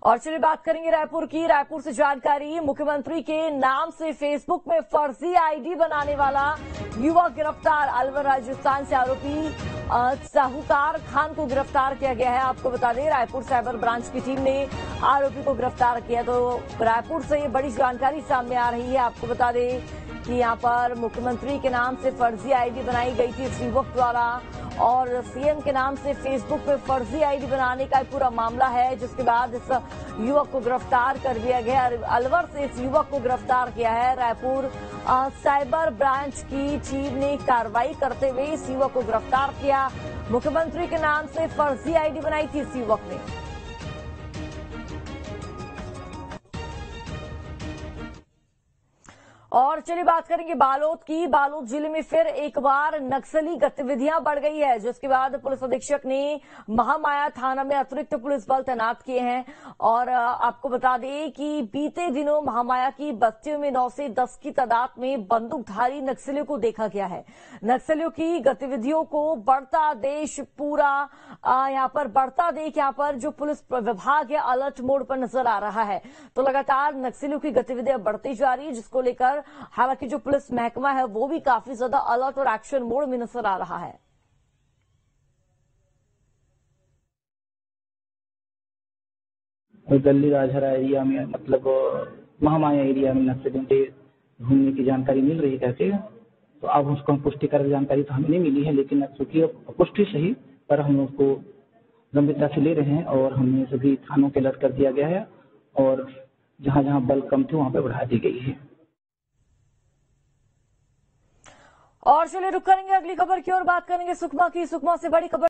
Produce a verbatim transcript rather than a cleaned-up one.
और चलिए बात करेंगे रायपुर की। रायपुर से जानकारी, मुख्यमंत्री के नाम से फेसबुक में फर्जी आईडी बनाने वाला युवक गिरफ्तार। अलवर राजस्थान से आरोपी साहूकार खान को गिरफ्तार किया गया है। आपको बता दें, रायपुर साइबर ब्रांच की टीम ने आरोपी को गिरफ्तार किया। तो रायपुर से ये बड़ी जानकारी सामने आ रही है। आपको बता दें कि यहाँ पर मुख्यमंत्री के नाम से फर्जी आईडी बनाई गई थी इस युवक द्वारा, और सीएम के नाम से फेसबुक पे फर्जी आईडी बनाने का पूरा मामला है, जिसके बाद इस युवक को गिरफ्तार कर दिया गया। अलवर से इस युवक को गिरफ्तार किया है। रायपुर साइबर ब्रांच की टीम ने कार्रवाई करते हुए इस युवक को गिरफ्तार किया। मुख्यमंत्री के नाम से फर्जी आईडी बनाई थी इस युवक ने। और चलिए बात करेंगे बालोद की। बालोद जिले में फिर एक बार नक्सली गतिविधियां बढ़ गई है, जिसके बाद पुलिस अधीक्षक ने महामाया थाना में अतिरिक्त पुलिस बल तैनात किए हैं। और आपको बता दें कि बीते दिनों महामाया की बस्तियों में नौ से दस की तादाद में बंदूकधारी नक्सलियों को देखा गया है। नक्सलियों की गतिविधियों को बढ़ता देश पूरा यहाँ पर बढ़ता देख यहाँ पर जो पुलिस विभाग है अलर्ट मोड पर नजर आ रहा है। तो लगातार नक्सलियों की गतिविधियां बढ़ती जा रही है, जिसको लेकर हालांकि जो पुलिस महकमा है वो भी काफी ज्यादा अलर्ट और एक्शन मोड में नजर आ रहा है। गली राजहरा एरिया में, मतलब महामाया एरिया में नक्सलियों के घूमने की जानकारी मिल रही कहते हैं। तो अब उसको हम पुष्टि कर जानकारी तो हमें नहीं मिली है, लेकिन चूंकि पुष्टि सही पर हम उसको गंभीरता से ले रहे हैं और हमने सभी थानों के अलर्ट कर दिया गया है और जहां जहां बल कम थे वहां पर बढ़ा दी गई है। और चलिए रुक करेंगे अगली खबर की ओर, बात करेंगे सुकमा की। सुकमा से बड़ी खबर